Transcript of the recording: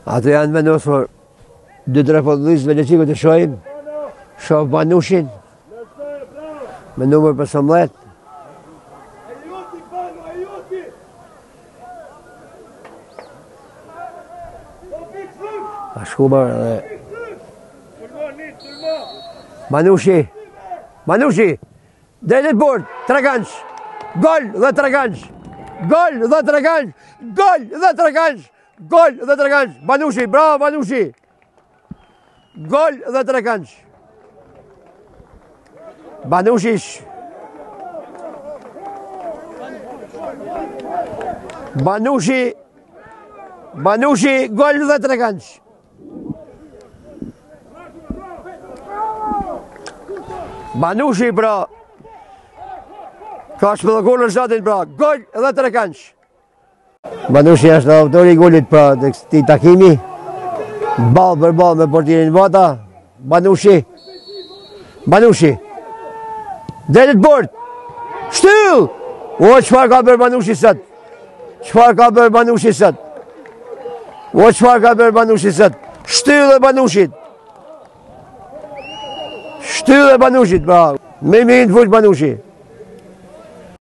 Ato janë vendosur 2-3 futbollistëve Leçikut të shohim. Shoh Banushin me numër për 15. A shkubar dhe Manushi drejt bord, Traganç, gol dhe Traganç, gol dhe Traganç, gol dhe Traganç, gol dhe Traganç, Manushi, bravo Manushi, gol dhe Traganç, Manushi, gol dhe Traganç. Manushi pra, ka shpëllëkur në shatin pra, gol dhe Traganç. Manushi është autori i golit pra të këtij takimi, ball për ball me portierin Vata. Manushi, drejt bord, shtyll! O, çfarë ka bërë Manushi sot? Çfarë ka bërë Manushi sot? Shtyll e Manushit. Shtyll e Manushit, pra. Me mirë të fush Manushi.